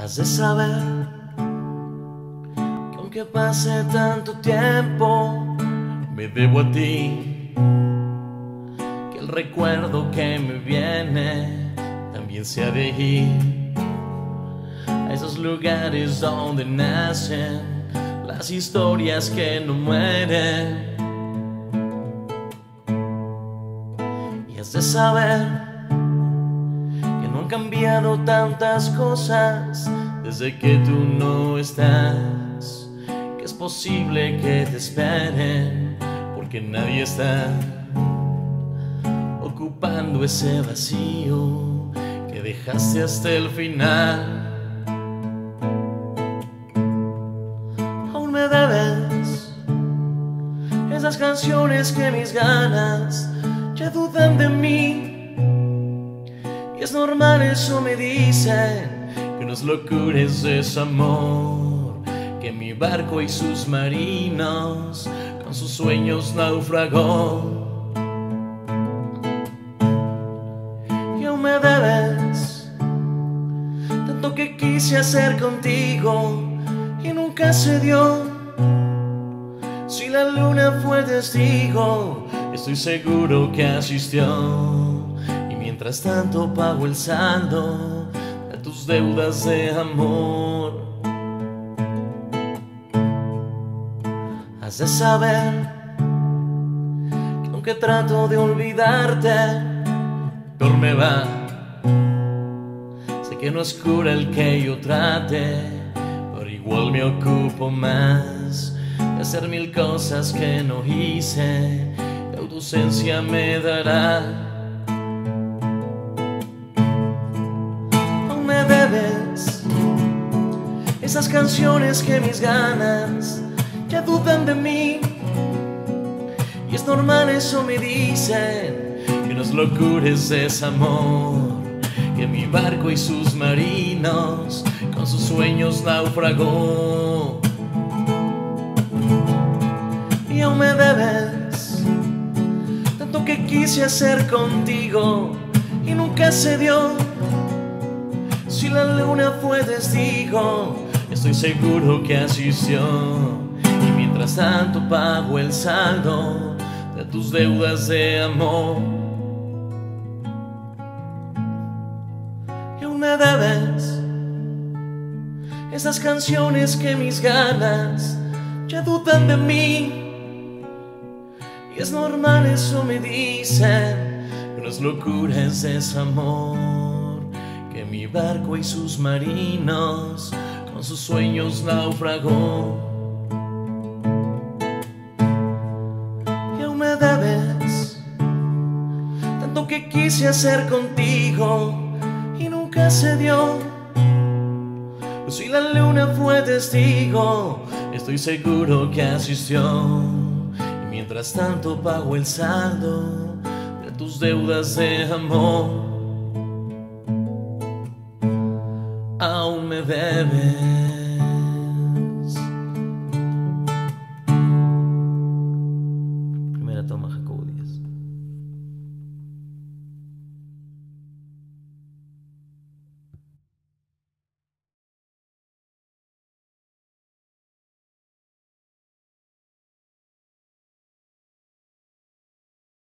Has de saber que aunque pase tanto tiempo, me debo a ti, que el recuerdo que me viene también se ha de ir a esos lugares donde nacen las historias que no mueren. Y has de saber que no han cambiado tantas cosas desde que tú no estás, que es posible que te esperen porque nadie está ocupando ese vacío que dejaste hasta el final. Aún me debes esas canciones que mis ganas ya dudan de mí. Y es normal, eso me dicen, que no es locura, es amor, que mi barco y sus marinos con sus sueños naufragó. Y aún me debes tanto que quise hacer contigo y nunca se dio. Si la luna fue testigo, estoy seguro que asistió. Mientras tanto pago el saldo de tus deudas de amor. Has de saber que aunque trato de olvidarte, peor me va. Sé que no es cura el que yo trate, pero igual me ocupo más de hacer mil cosas que no hice. Tu ausencia me dará. Esas canciones que mis ganas ya dudan de mí. Y es normal, eso me dicen, que no es locura, es amor, que mi barco y sus marinos con sus sueños naufragó. Y aún me debes tanto que quise hacer contigo y nunca se dio. Si la luna fue testigo, estoy seguro que asistió. Y mientras tanto pago el saldo de tus deudas de amor. Y aún me debes esas canciones que mis ganas ya dudan de mí. Y es normal, eso me dicen, que no es locura, es amor, que mi barco y sus marinos con sus sueños naufragó. Y aún me debes tanto que quise hacer contigo y nunca se dio. Si la luna fue testigo, estoy seguro que asistió. Y mientras tanto pago el saldo de tus deudas de amor. Aún me debes.